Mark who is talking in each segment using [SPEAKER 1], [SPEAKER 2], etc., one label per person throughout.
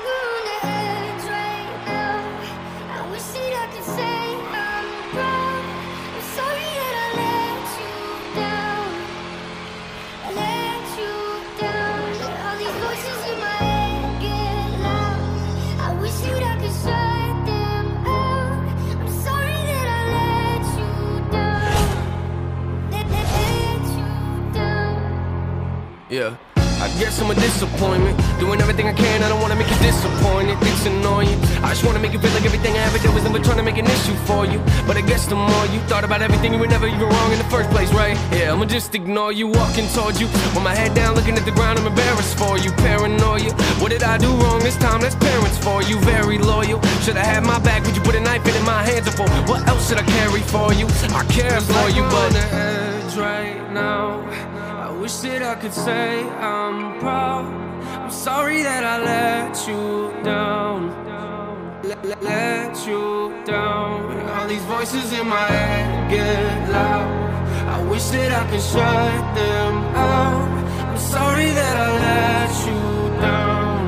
[SPEAKER 1] we're on the edge right now. I wish that I could say I'm proud. I'm sorry that I let you down. I let you down. All these voices in my head get loud. I wish that I could shut them out. I'm sorry that I let you down. Let you down.
[SPEAKER 2] Yeah, I guess I'm a disappointment. Doing everything I can, I don't wanna make you disappointed. It's annoying. I just wanna make you feel like everything I ever did was never trying to make an issue for you. But I guess the more you thought about everything, you were never even wrong in the first place, right? Yeah, I'ma just ignore you, walking towards you with my head down, looking at the ground. I'm embarrassed for you, paranoia. What did I do wrong this time? That's parents for you, very loyal. Should I have my back? Would you put a knife in my hands? Or for what else should I carry for you? I care for you, but on the edge right now. I wish that I could say I'm proud. I'm sorry that I let you down. Let you down. All these voices in my head get loud. I wish that I could shut them out. I'm sorry that I let you down.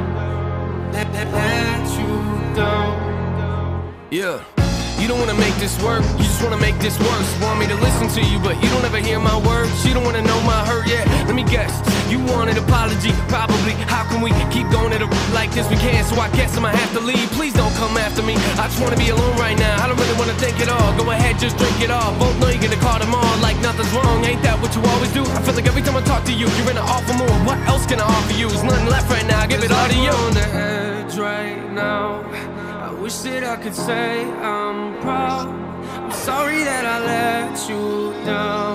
[SPEAKER 2] Let you down. Yeah. You don't wanna make this work, you just wanna make this worse. Want me to listen to you, but you don't ever hear my words. You don't wanna know my hurt yet. Let me guess, you want an apology, probably. How can we keep going at a like this? We can't, so I guess I'ma have to leave. Please don't come after me. I just wanna be alone right now. I don't really wanna think at all. Go ahead, just drink it all. Both know you're gonna call them all like nothing's wrong. Ain't that what you always do? I feel like every time I talk to you, you're in an awful mood. What else can I offer you? There's nothing left right now. I give it all to you. On the edge right now. I wish that I could say I'm proud. I'm sorry that I let you down.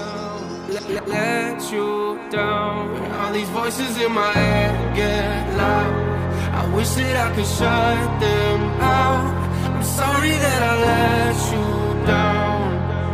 [SPEAKER 2] Let you down. All these voices in my head get loud. I wish that I could shut them out. I'm sorry that I let you down.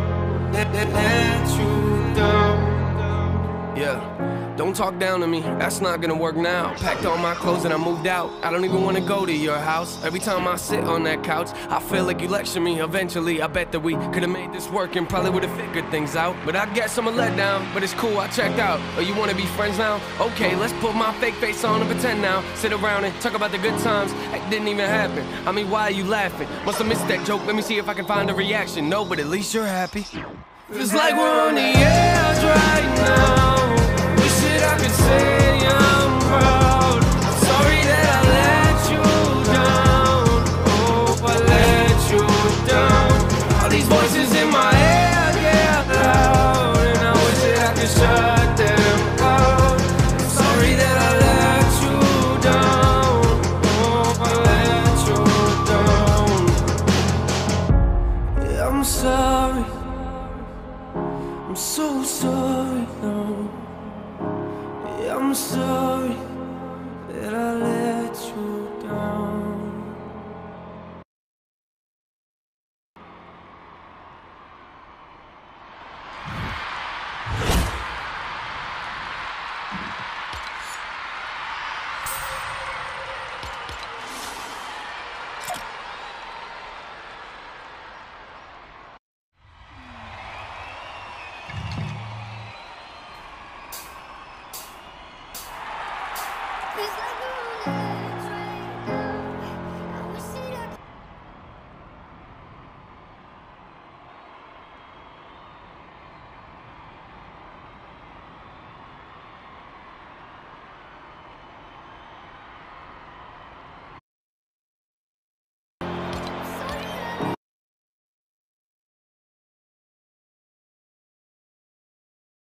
[SPEAKER 2] Let you down. Yeah. Don't talk down to me, that's not gonna work now. Packed all my clothes and I moved out. I don't even wanna go to your house. Every time I sit on that couch, I feel like you lecture me. Eventually, I bet that we could've made this work and probably would've figured things out. But I guess I'm a letdown, but it's cool, I checked out. Oh, you wanna be friends now? Okay, let's put my fake face on and pretend now. Sit around and talk about the good times. It didn't even happen. I mean, why are you laughing? Must've missed that joke, let me see if I can find a reaction. No, but at least you're happy. Feels like we're on the edge right now. I could say I'm proud. Sorry that I let you down. Oh, I let you down. All these voices in my head get loud, and I wish that I could shut them out. Sorry that I let you down. Oh, I let you down. Yeah, I'm sorry. I'm so sorry now. I'm sorry that I let you down.
[SPEAKER 1] It's